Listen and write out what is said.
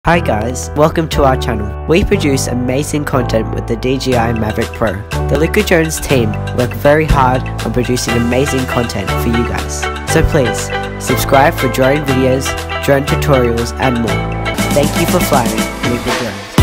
Hi guys, welcome to our channel. We produce amazing content with the DJI Mavic Pro. The Luca Jones team work very hard on producing amazing content for you guys. So please, subscribe for drone videos, drone tutorials and more. Thank you for flying Luca Jones.